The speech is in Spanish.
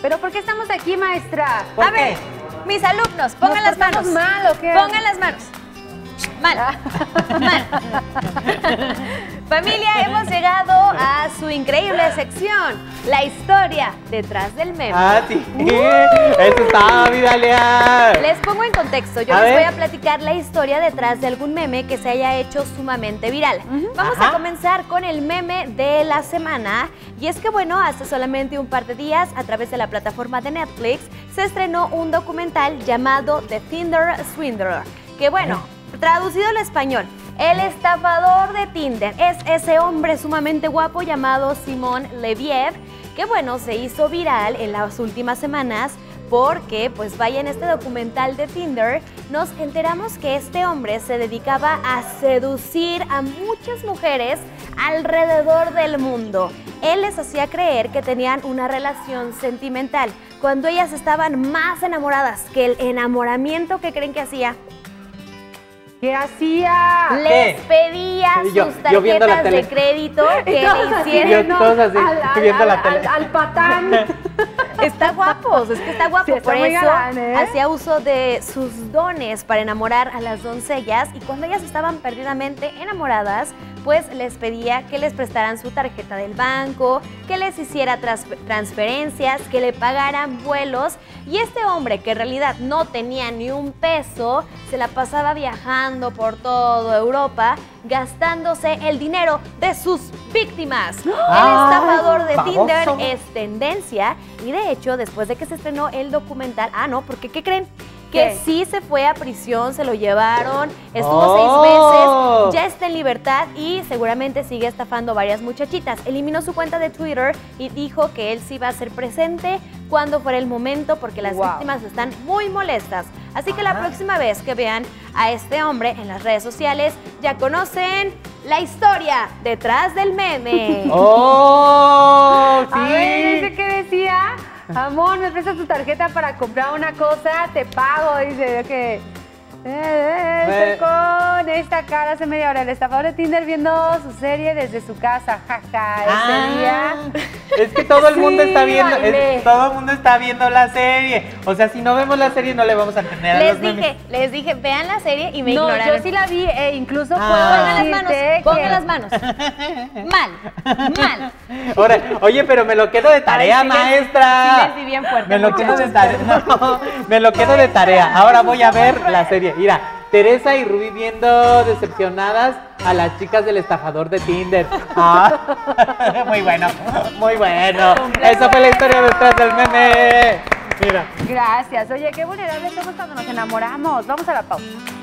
¿Pero por qué estamos aquí, maestra? A ver, mis alumnos, pongan las manos. ¿Mal o qué? Pongan las manos. Mal. Mal. Familia, hemos llegado a su increíble sección, la historia detrás del meme. Ah, sí. Eso estaba, mi Dalia. Les pongo en contexto, yo les voy a platicar la historia detrás de algún meme que se haya hecho sumamente viral. Vamos a comenzar con el meme de la semana. Y es que bueno, hace solamente un par de días, a través de la plataforma de Netflix, se estrenó un documental llamado The Tinder Swindler. Que bueno, traducido al español, el estafador de Tinder es ese hombre sumamente guapo llamado Simon Leviev, que bueno, se hizo viral en las últimas semanas porque, pues vaya, en este documental de Tinder nos enteramos que este hombre se dedicaba a seducir a muchas mujeres alrededor del mundo. Él les hacía creer que tenían una relación sentimental cuando ellas estaban más enamoradas que el enamoramiento que creen que hacía. ¿Qué hacía? Les pedía sus tarjetas de crédito que le hicieran al patán. Está guapo, es que está guapo, Sí, está por muy eso galán, ¿eh? hacía uso de sus dones para enamorar a las doncellas y cuando ellas estaban perdidamente enamoradas, pues les pedía que les prestaran su tarjeta del banco, que les hiciera transferencias, que le pagaran vuelos y este hombre que en realidad no tenía ni un peso, se la pasaba viajando por toda Europa gastándose el dinero de sus víctimas. El estafador de Tinder es tendencia y de hecho después de que se estrenó el documental, porque ¿qué creen? Que sí se fue a prisión, se lo llevaron, estuvo 6 meses, ya está en libertad y seguramente sigue estafando varias muchachitas. Eliminó su cuenta de Twitter y dijo que él sí iba a ser presente cuando fuera el momento porque las víctimas están muy molestas. Así que la próxima vez que vean a este hombre en las redes sociales, ya conocen la historia detrás del meme. ¡Oh! ¡Sí! A ver, ¿dice qué decía? Amor, me prestas tu tarjeta para comprar una cosa, te pago. Dice que estoy con esta cara hace media hora. El estafador de Tinder viendo su serie desde su casa. Jaja, ese día. Es que todo el mundo está viendo, bailé. todo el mundo está viendo la serie. O sea, si no vemos la serie no le vamos a entender a los memes. Les dije, vean la serie y me ignoraron. Yo sí la vi, incluso Pongan las manos. Mal. Ahora, oye, pero me lo quedo de tarea, maestra. Sí les di bien fuerte. Me lo quedo de tarea. No, me lo quedo de tarea. Ahora voy a ver la serie. Mira, Teresa y Rubí viendo decepcionadas a las chicas del estafador de Tinder. Muy bueno, muy bueno. Esa fue la historia detrás del meme. Mira. Gracias. Oye, qué vulnerables somos cuando nos enamoramos. Vamos a la pausa.